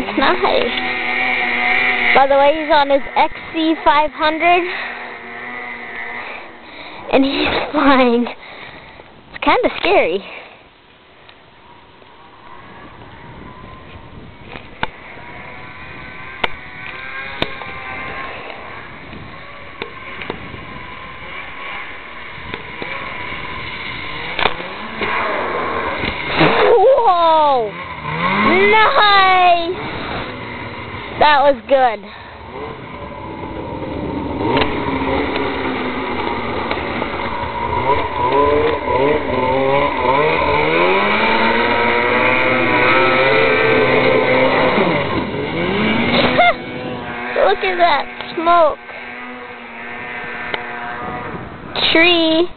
Nice. By the way, he's on his XC500, and he's flying. It's kind of scary. Whoa! Nice! That was good. Look at that smoke. Tree.